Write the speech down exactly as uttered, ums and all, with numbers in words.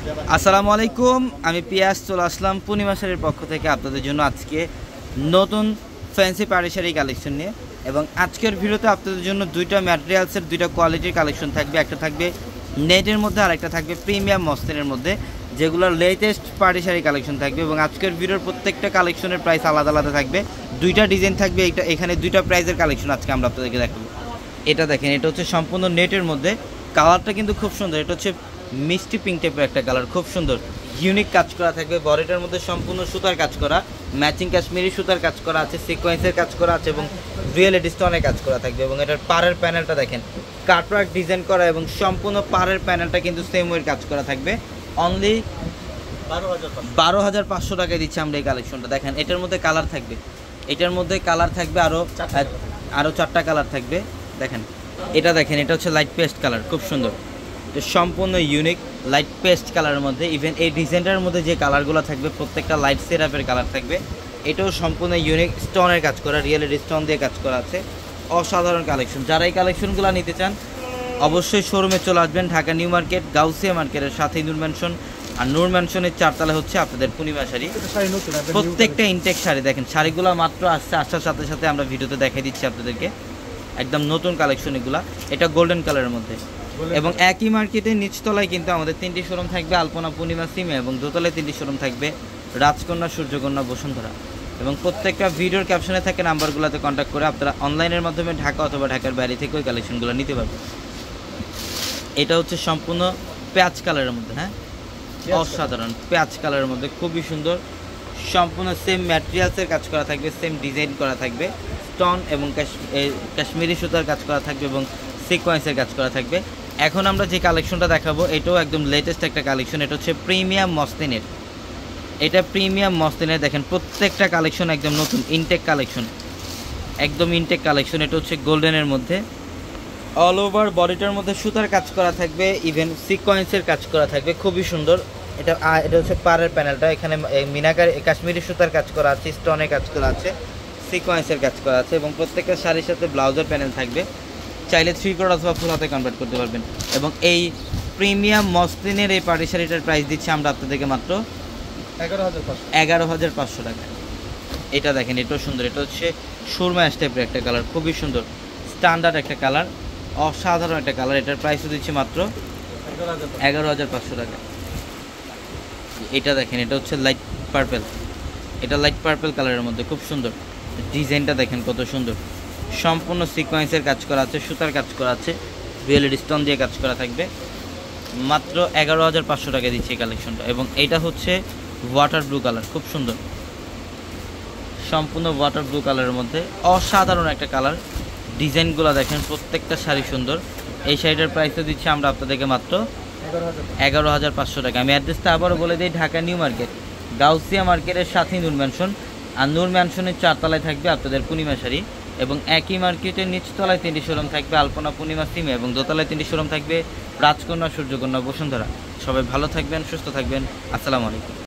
আসসালামু আলাইকুম, আমি পিয়াস চলে আসলাম পূর্ণিমা শাড়ির পক্ষ থেকে আপনাদের জন্য আজকে নতুন ফ্যান্সি পাড়ি শাড়ি কালেকশন নিয়ে। এবং আজকের ভিডিওতে আপনাদের জন্য দুইটা ম্যাটেরিয়ালসের দুইটা কোয়ালিটির কালেকশন থাকবে। একটা থাকবে নেটের মধ্যে আর একটা থাকবে প্রিমিয়াম মসলিনের মধ্যে, যেগুলোর লেটেস্ট পাড়ি শাড়ি কালেকশন থাকবে। এবং আজকের ভিডিওর প্রত্যেকটা কালেকশনের প্রাইস আলাদা আলাদা থাকবে, দুইটা ডিজাইন থাকবে। এটা এখানে দুইটা প্রাইসের কালেকশন আজকে আমরা আপনাদেরকে দেখাবো। এটা দেখেন, এটা হচ্ছে সম্পূর্ণ নেটের মধ্যে, কালারটা কিন্তু খুব সুন্দর। এটা হচ্ছে মিষ্টি পিঙ্ক টাইপের একটা কালার, খুব সুন্দর ইউনিক কাজ করা থাকবে। বডিটার মধ্যে সম্পূর্ণ সুতার কাজ করা, ম্যাচিং কাশ্মীরি সুতার কাজ করা আছে, সিকোয়েন্সের কাজ করা আছে এবং রিয়েলিটি স্টোনের কাজ করা থাকবে। এবং এটার পাড়ের প্যানেলটা দেখেন কাটওয়ার্ক ডিজাইন করা এবং সম্পূর্ণ পাড়ের প্যানেলটা কিন্তু সেম ওয়ের কাজ করা থাকবে। অনলি বারো হাজার পাঁচশো টাকায় দিচ্ছে আমরা এই কালেকশনটা। দেখেন এটার মধ্যে কালার থাকবে, এটার মধ্যে কালার থাকবে আরও আরও চারটা কালার থাকবে। দেখেন এটা দেখেন, এটা হচ্ছে লাইট পেস্ট কালার, খুব সুন্দর, সম্পূর্ণ ইউনিক লাইট পেস্ট কালারের মধ্যে। ইভেন এই ডিজাইনটার মধ্যে যে কালারগুলো থাকবে প্রত্যেকটা লাইট সেরাপের কালার থাকবে। এটাও সম্পূর্ণ ইউনিক স্টোনের কাজ করা, রিয়েলিটি স্টোন দিয়ে কাজ করা আছে, অসাধারণ কালেকশন। যারা এই কালেকশনগুলো নিতে চান অবশ্যই শোরুমে চলে আসবেন। ঢাকা নিউ মার্কেট গাউসিয়া মার্কেটের সাথেই নূর ম্যানশন, আর নূর ম্যানশনের চারতলা হচ্ছে আপনাদের পূর্ণিমা শাড়ি। প্রত্যেকটা ইনটেক শাড়ি দেখেন, শাড়িগুলো মাত্র আসছে, আসার সাথে সাথে আমরা ভিডিওতে দেখাই দিচ্ছি আপনাদেরকে, একদম নতুন কালেকশন এগুলা। এটা গোল্ডেন কালারের মধ্যে। এবং একই মার্কেটের নিচতলায় কিন্তু আমাদের তিনটি শোরুম থাকবে, আলপনা, পূর্ণিমা, সিমে, এবং দোতলায় তিনটি শোরুম থাকবে, রাজকন্যা, সূর্যকন্যা, বসুন্ধরা। এবং প্রত্যেকটা ভিডিওর ক্যাপশনে থাকে নাম্বারগুলোতে কন্ট্যাক্ট করে আপনারা অনলাইনের মাধ্যমে ঢাকা অথবা ঢাকার বাইরে থেকে ওই কালেকশনগুলো নিতে পারবেন। এটা হচ্ছে সম্পূর্ণ পেঁয়াজ কালারের মধ্যে, হ্যাঁ অসাধারণ পেঁয়াজ কালারের মধ্যে, খুবই সুন্দর। সম্পূর্ণ সেম ম্যাটেরিয়ালসের কাজ করা থাকবে, সেম ডিজাইন করা থাকবে, স্টোন এবং কাশ্মীরি সুতার কাজ করা থাকবে এবং সিকোয়েন্সের কাজ করা থাকবে। এখন আমরা যে কালেকশনটা দেখাবো এটাও একদম লেটেস্ট একটা কালেকশন। এটা হচ্ছে প্রিমিয়াম মসলিনের, এটা প্রিমিয়াম মসলিনের। দেখেন প্রত্যেকটা কালেকশন একদম নতুন ইনটেক কালেকশন, একদম ইনটেক কালেকশন। এটা হচ্ছে গোল্ডেনের মধ্যে, অল ওভার বডিটার মধ্যে সুতার কাজ করা থাকবে, ইভেন সিকোয়েন্সের কাজ করা থাকবে, খুবই সুন্দর। এটা এটা হচ্ছে পাড়ের প্যানেলটা, এখানে মিনাকার কাশ্মীরি সুতার কাজ করা আছে, স্টোনের কাজ করা আছে, সিকোয়েন্সের কাজ করা আছে। এবং প্রত্যেকটা শাড়ির সাথে ব্লাউজের প্যানেল থাকবে, চাইলে থ্রি কোয়ার্টার অথবা ফুল হাতে কনভার্ট করতে পারবেন। এবং এই প্রিমিয়াম মসলিনের এই পাড়ি শাড়িটার প্রাইস দিচ্ছি আমরা আপনাদেরকে মাত্র এগারো হাজার পাঁচশো এগারো হাজার পাঁচশো টাকা। এটা দেখেন, এটাও সুন্দর, এটা হচ্ছে সুরমা টাইপের একটা কালার, খুবই সুন্দর স্ট্যান্ডার্ড একটা কালার, অসাধারণ একটা কালার। এটার প্রাইসও দিচ্ছি মাত্র এগারো হাজার পাঁচশো টাকা। এটা দেখেন, এটা হচ্ছে লাইট পার্পেল, এটা লাইট পার্পেল কালারের মধ্যে, খুব সুন্দর ডিজাইনটা দেখেন কত সুন্দর। সম্পূর্ণ সিকোয়েন্সের কাজ করা আছে, সুতার কাজ করা আছে, রিয়েলিটি স্টোন দিয়ে কাজ করা থাকবে। মাত্র এগারো হাজার পাঁচশো টাকা দিচ্ছি এই কালেকশনটা। এবং এইটা হচ্ছে ওয়াটার ব্লু কালার, খুব সুন্দর, সম্পূর্ণ ওয়াটার ব্লু কালারের মধ্যে, অসাধারণ একটা কালার। ডিজাইনগুলো দেখেন, প্রত্যেকটা শাড়ি সুন্দর। এই শাড়িটার প্রাইসও দিচ্ছি আমরা আপনাদেরকে মাত্র এগারো হাজার পাঁচশো টাকা। আমি অ্যাড্রেসটা আবারও বলে দিই, ঢাকা নিউ মার্কেট গাউসিয়া মার্কেটের সাথেই নূর ম্যানশন, আর নূর ম্যানশনের চারতলায় থাকবে আপনাদের পূর্ণিমা শাড়ি। এবং একই মার্কেটের নিচতলায় তিনটি শোরুম থাকবে, আলপনা, পূর্ণিমা, সিমে, এবং দোতলায় তিনটি শোরুম থাকবে, রাজকন্যা, সূর্যকন্যা, বসুন্ধরা। সবাই ভালো থাকবেন, সুস্থ থাকবেন, আসসালামু আলাইকুম।